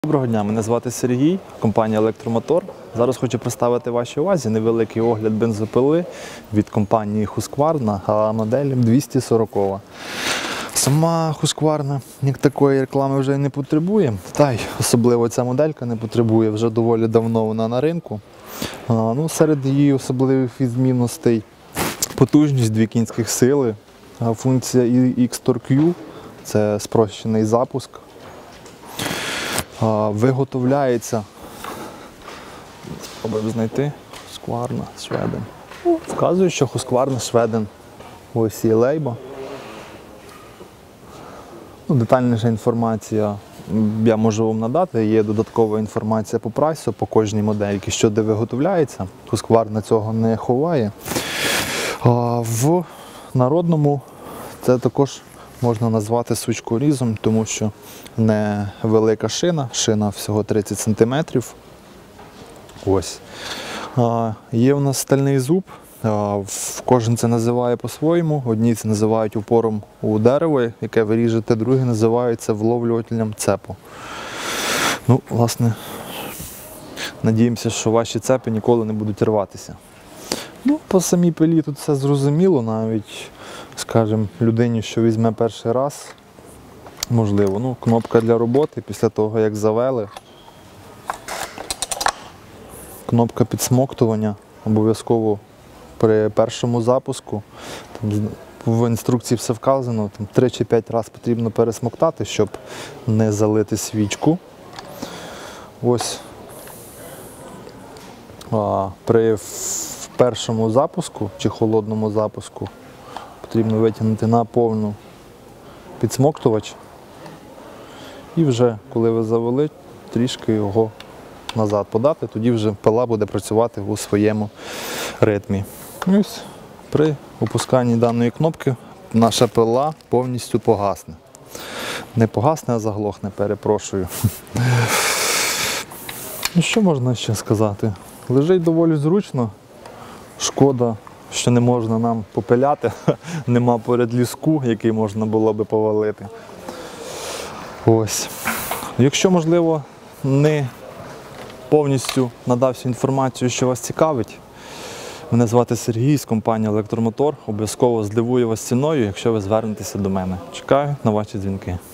Доброго дня, мене звати Сергій, компанія «Електромотор». Зараз хочу представити вашій увазі невеликий огляд бензопили від компанії Husqvarna, модель 240. Сама Husqvarna як такої реклами вже не потребує, та й особливо ця моделька не потребує, вже доволі давно вона на ринку. Серед її особливих відмінностей потужність 2 кінських сили, функція X-Torque, це спрощений запуск. Виготовляється, спробуємо знайти, Husqvarna, Шведен. Вказує, що Husqvarna, Шведен. Ось є лейба. Детальніша інформація я можу вам надати, є додаткова інформація по прайсу, по кожній модельці, що де виготовляється. Husqvarna цього не ховає. В народному це також можна назвати сучкорізом, тому що невелика шина всього 30 см. Ось. Є у нас стальний зуб, кожен це називає по-своєму. Одні це називають упором у дерево, яке ви ріжете, другі називаються вловлювателем цепу. Власне, надіємося, що ваші цепи ніколи не будуть рватися. По самій пилі тут все зрозуміло, навіть, скажімо, людині, що візьме перший раз, можливо. Кнопка для роботи після того, як завели. Кнопка підсмоктування обов'язково при першому запуску. В інструкції все вказано, 3 чи 5 разів потрібно пересмоктати, щоб не залити свічку. Ось. При першому запуску чи холодному запуску потрібно витягнути на повну підсмоктувач. І вже, коли ви завели, трішки його назад подати, тоді вже пила буде працювати у своєму ритмі. Ось, при опусканні даної кнопки наша пила повністю погасне. Не погасне, а заглохне, перепрошую. Що можна ще сказати? Лежить доволі зручно. Шкода, що не можна нам попиляти, нема поряд ліску, який можна було би повалити. Ось. Якщо, можливо, не повністю надав всю інформацію, що вас цікавить, мене звати Сергій з компанії «Електромотор». Обов'язково здивую вас ціною, якщо ви звернетеся до мене. Чекаю на ваші дзвінки.